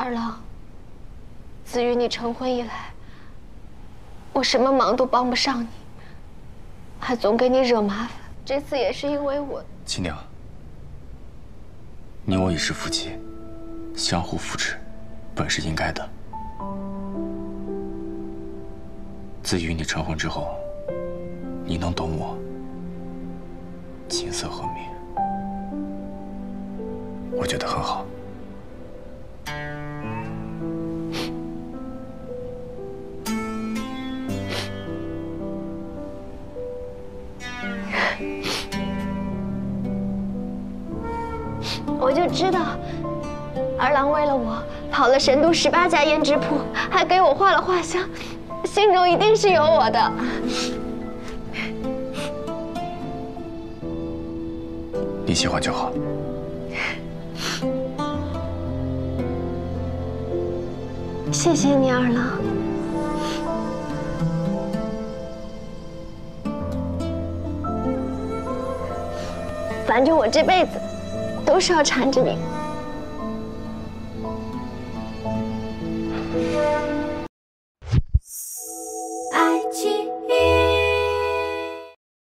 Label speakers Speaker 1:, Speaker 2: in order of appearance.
Speaker 1: 二郎，自与你成婚以来，我什么忙都帮不上你，还总给你惹麻烦。这次也是因为我。
Speaker 2: 亲娘，你我已是夫妻，相互扶持，本是应该的。自与你成婚之后，你能懂我，琴瑟和鸣，我觉得很好。
Speaker 1: 我就知道，二郎为了我跑了神都18家胭脂铺，还给我画了画像，心中一定是有我的。
Speaker 2: 你喜欢就好。
Speaker 1: 谢谢你，二郎。反正我这辈子都是要缠着你。